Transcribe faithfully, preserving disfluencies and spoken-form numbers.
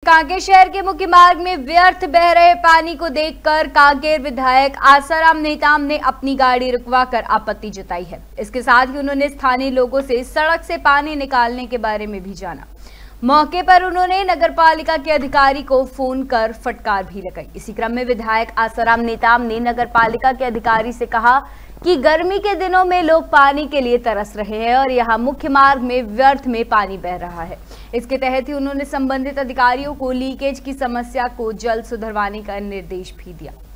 कांकेर शहर के मुख्य मार्ग में व्यर्थ बह रहे पानी को देखकर कांकेर विधायक आसाराम नेताम ने अपनी गाड़ी रुकवाकर आपत्ति जताई है। इसके साथ ही उन्होंने स्थानीय लोगों से सड़क से पानी निकालने के बारे में भी जाना। मौके पर उन्होंने नगरपालिका के अधिकारी को फोन कर फटकार भी लगाई। इसी क्रम में विधायक आसाराम नेताम ने नगरपालिका के अधिकारी से कहा कि गर्मी के दिनों में लोग पानी के लिए तरस रहे हैं और यहाँ मुख्य मार्ग में व्यर्थ में पानी बह रहा है। इसके तहत ही उन्होंने संबंधित अधिकारियों को लीकेज की समस्या को जल्द सुधरवाने का निर्देश भी दिया।